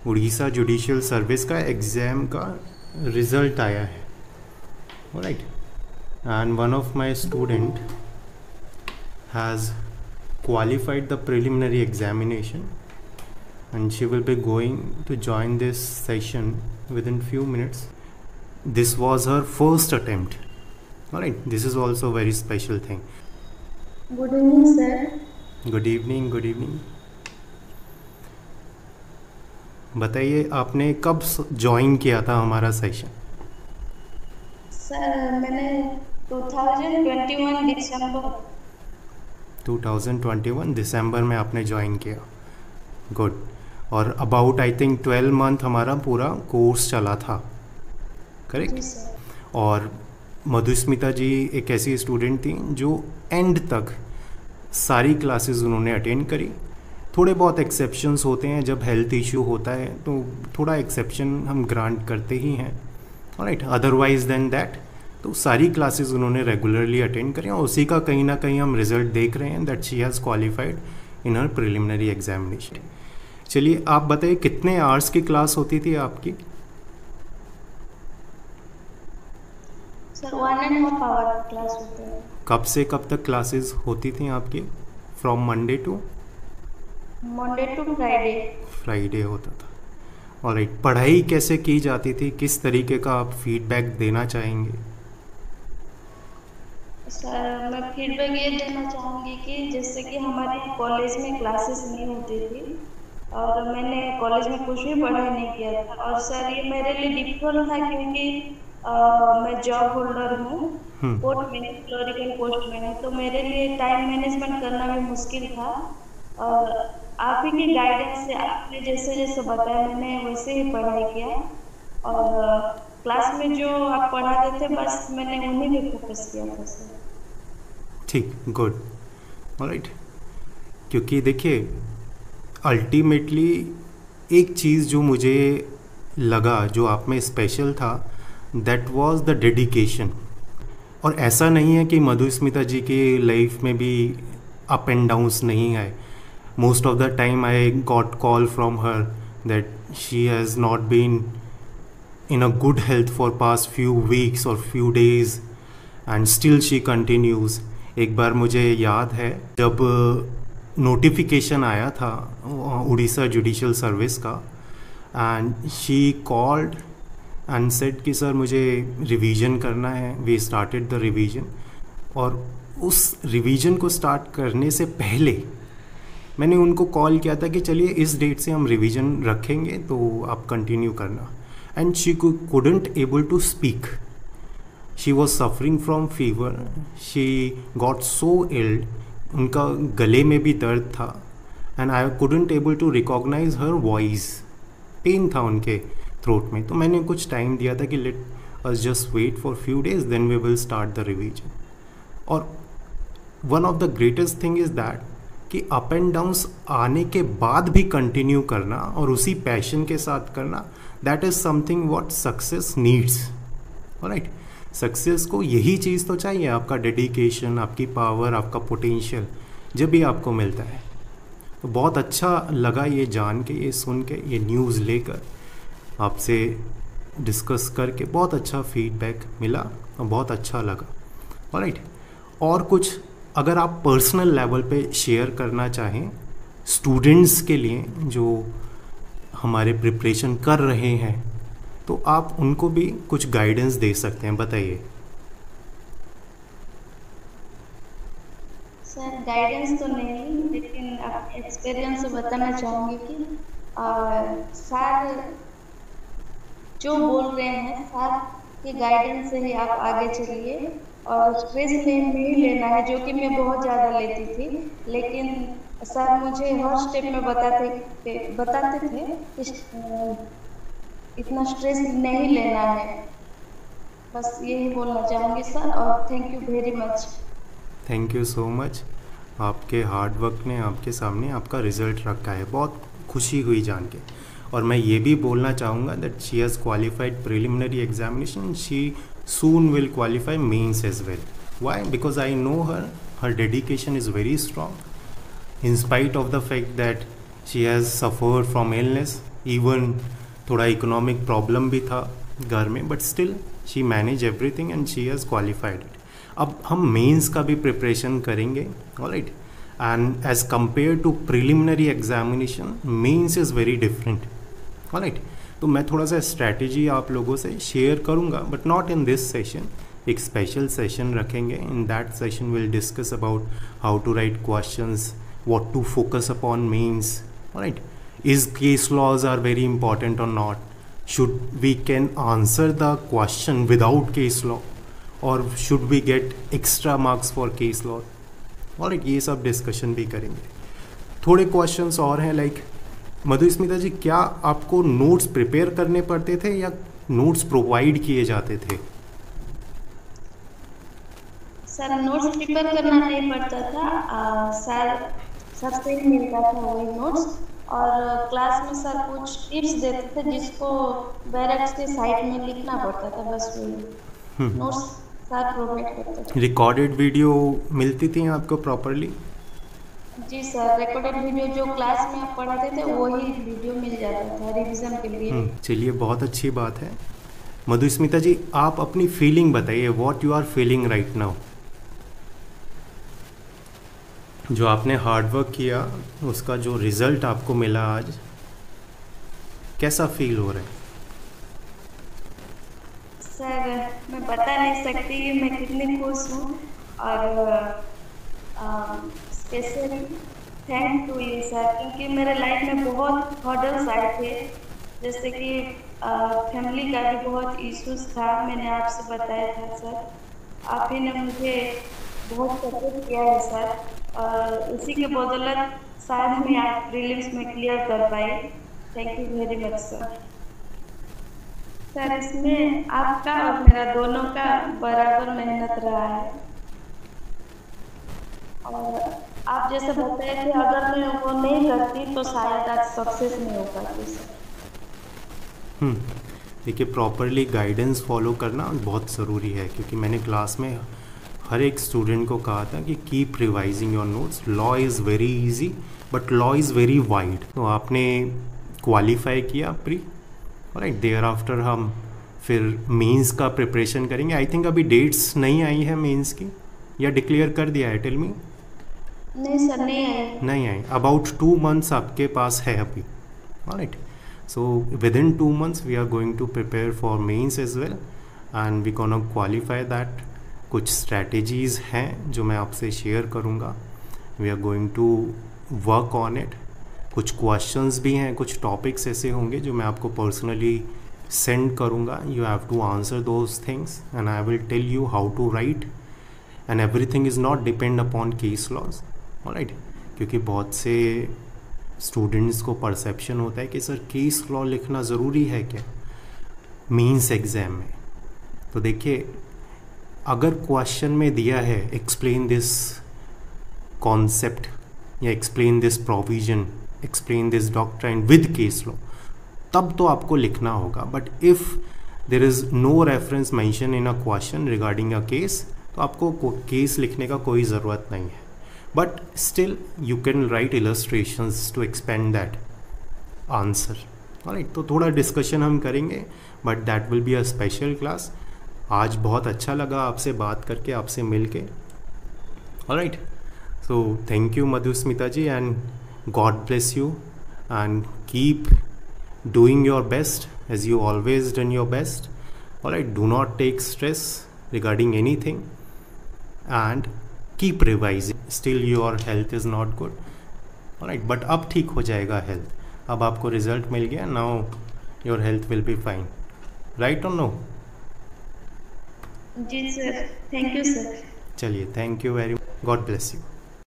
Orissa judicial service का exam का result आया है, right. And one of my student has qualified the preliminary examination and she will be going to join this session within few minutes. This was her first attempt. All right, this is also a very special thing. Good evening, sir. Good evening, good evening. बताइए आपने कब join किया था हमारा session? Sir मैंने 2021 दिसंबर में आपने join किया। गुड। और अबाउट आई थिंक 12 मंथ हमारा पूरा कोर्स चला था, करेक्ट। और मधुस्मिता जी एक ऐसी स्टूडेंट थी जो एंड तक सारी क्लासेस उन्होंने अटेंड करी। थोड़े बहुत एक्सेप्शंस होते हैं, जब हेल्थ इशू होता है तो थोड़ा एक्सेप्शन हम ग्रांट करते ही हैं, राइट। अदरवाइज देन दैट तो सारी क्लासेस उन्होंने रेगुलरली अटेंड करी और उसी का कहीं ना कहीं हम रिजल्ट देख रहे हैं that she has qualified in her preliminary examination. चलिए आप बताइए कितने आवर्स की क्लास होती थी आपकी? सर 1.5 आवर क्लास होती है। कब से कब तक क्लासेस होती थी आपकी? फ्रॉम मंडे टू फ्राइडे होता था। ऑलराइट, पढ़ाई कैसे की जाती थी, किस तरीके का आप फीडबैक देना चाहेंगे? सर मैं फीडबैक ये देना चाहूँगी कि जैसे कि हमारे कॉलेज में क्लासेस नहीं होती थी और मैंने कॉलेज में कुछ भी पढ़ाई नहीं किया था, और सर ये मेरे लिए डिफिकल्ट था क्योंकि मैं जॉब होल्डर हूँ, पोस्ट में क्लरिकल पोस्ट में है, तो मेरे लिए टाइम मैनेजमेंट करना भी मुश्किल था। और आप ही की गाइडेंस से आपने जैसे जैसे बताया मैंने वैसे ही पढ़ाई किया, और क्लास में जो आप पढ़ाते थे बस मैंने उन्हीं पे फोकस किया था सर। ठीक, गुड, ऑलराइट। क्योंकि देखिए अल्टीमेटली एक चीज़ जो मुझे लगा जो आप में स्पेशल था, दैट वाज द डेडिकेशन। और ऐसा नहीं है कि मधुस्मिता जी की लाइफ में भी अप एंड डाउन्स नहीं आए। Most of the time I got call from her that she has not been in a good health for past few weeks or few days and still she continues. एक बार मुझे याद है जब notification आया था Orissa judicial service का, and she called and said कि sir मुझे रिवीजन करना है। वी स्टार्टेड द रिवीजन, और उस रिवीजन को स्टार्ट करने से पहले मैंने उनको कॉल किया था कि चलिए इस डेट से हम रिवीजन रखेंगे तो आप कंटिन्यू करना। And she couldn't able to speak. She was suffering from fever. She got so ill. उनका गले में भी दर्द था, and I couldn't able to recognize her voice. Pain था उनके थ्रोट में। तो मैंने कुछ टाइम दिया था कि let us just wait for few days, then we will start the revision. और one of the greatest thing is that कि अप एंड डाउन्स आने के बाद भी कंटिन्यू करना और उसी पैशन के साथ करना, that is something what success needs, alright. Success को यही चीज़ तो चाहिए, आपका डेडिकेशन, आपकी पावर, आपका पोटेंशियल जब भी आपको मिलता है। तो बहुत अच्छा लगा ये जान के, ये सुन के, ये न्यूज़ लेकर आपसे डिस्कस करके बहुत अच्छा फीडबैक मिला और बहुत अच्छा लगा, ऑलराइट। और कुछ अगर आप पर्सनल लेवल पे शेयर करना चाहें स्टूडेंट्स के लिए जो हमारे प्रिपरेशन कर रहे हैं, तो आप उनको भी कुछ गाइडेंस दे सकते हैं, बताइए। सर गाइडेंस तो नहीं, लेकिन एक्सपीरियंस से बताना चाहूँगी कि सर जो बोल रहे हैं सर के गाइडेंस से ही आप आगे चलिए, और स्ट्रेस नहीं लेना है, जो कि मैं बहुत ज़्यादा लेती थी, लेकिन सर मुझे हर स्टेप में बताते थे कि इतना स्ट्रेस नहीं लेना है। बस यही बोलना चाहूँगी सर, और thank you very much. Thank you so much. आपके हार्ड वर्क ने आपके सामने आपका रिज़ल्ट रखा है, बहुत खुशी हुई जान के। और मैं ये भी बोलना चाहूँगा that she has qualified preliminary examination, she soon will qualify mains as well. Why? Because I know her dedication is very strong in spite of the fact that she has suffered from illness, even थोड़ा economic problem भी था घर में, but still she manage everything and she has qualified it. अब हम mains का भी preparation करेंगे, alright. And as compare to preliminary examination mains is very different, alright. तो मैं थोड़ा सा स्ट्रैटेजी आप लोगों से शेयर करूंगा, but not in this session. एक स्पेशल सेशन रखेंगे. In that session will discuss about how to write questions, what to focus upon mains, alright. Is case laws are very important और not, should we can answer the question without case law, और should we get extra marks for case law, alright. ये सब discussion भी करेंगे. थोड़े questions और हैं, like Madhusmita जी, क्या आपको नोट्स प्रिपेयर करने पड़ते थे या नोट्स प्रोवाइड किए जाते थे? सर नोट्स प्रिपेयर करना नहीं पड़ता था, सर से ही मिलता था वही नोट्स, और क्लास में सर कुछ टिप्स देते थे जिसको बैरक्स के साइड में लिखना पड़ता था, बस वही नोट्स सर प्रोवाइड करते थे. रिकॉर्डेड वीडियो मिलती थी आपको प्रॉपरली? जी सर, रिकॉर्डेड वीडियो जो क्लास में आप पढ़ाते थे वही वीडियो मिल जाता था रिवीजन के लिए. चलिए, बहुत अच्छी बात है. मधुस्मिता जी, आप अपनी फीलिंग बताइए, what you are feeling right now. जो आपने हार्डवर्क किया उसका जो रिजल्ट आपको मिला आज, कैसा फील हो रहा है? सर मैं बता नहीं सकती कि मैं कितनी खुश हूँ, और specially thank to you sir, क्योंकि मेरे लाइफ में बहुत हर्डल्स आए थे, जैसे कि फैमिली का भी बहुत इश्यूज था, मैंने आपसे बताया था सर. आप ही ने मुझे बहुत सपोर्ट किया है सर, और उसी के बदौलत शायद मैं आज प्रीलिम्स में क्लियर कर पाई. Thank you very much sir. Sir इसमें आपका और मेरा दोनों का बराबर मेहनत रहा है, और आप जैसे बताए थे अगर मैं वो नहीं करती तो शायद आज सक्सेस नहीं हो पाती सर. देखिए, प्रॉपरली गाइडेंस फॉलो करना बहुत ज़रूरी है, क्योंकि मैंने क्लास में हर एक स्टूडेंट को कहा था कि keep revising your notes. Law is very easy but law is very wide. तो आपने क्वालिफाई किया प्री, राइट. देयर आफ्टर हम फिर मेंस का प्रिपरेशन करेंगे. आई थिंक अभी डेट्स नहीं आई है मेंस की, या डिक्लेयर कर दिया है? Tell me. नहीं सर, नहीं आई. अबाउट 2 months आपके पास है अभी, alright. So with in 2 months we are going to prepare for mains as well, and we gonna qualify that. कुछ स्ट्रैटेजीज़ हैं जो मैं आपसे शेयर करूंगा. We are going to work on it. कुछ क्वेश्चंस भी हैं, कुछ टॉपिक्स ऐसे होंगे जो मैं आपको पर्सनली सेंड करूंगा. You have to answer those things and I will tell you how to write, and everything is not depend upon case laws, alright. क्योंकि बहुत से स्टूडेंट्स को परसेप्शन होता है कि सर केस लॉ लिखना ज़रूरी है क्या मेंस एग्ज़ाम में. तो देखिए, अगर क्वेश्चन में दिया है एक्सप्लेन दिस कॉन्सेप्ट या explain this provision, explain this doctrine with case law, तब तो आपको लिखना होगा. But if there is no reference mention in a question regarding a case, तो आपको केस लिखने का कोई ज़रूरत नहीं है. But still you can write illustrations to expand that answer, alright. तो थोड़ा डिस्कशन हम करेंगे, but that will be a special class. आज बहुत अच्छा लगा आपसे बात करके, आपसे मिल के, alright. So thank you Madhusmita ji, and God bless you, and keep doing your best as you always done your best, alright. Do not take stress regarding anything and keep revising. Still your health is not good, alright, but अब ठीक हो जाएगा health. अब आपको result मिल गया, now your health will be fine, right or no? जी sir, thank you sir. चलिए, thank you very much. God bless you.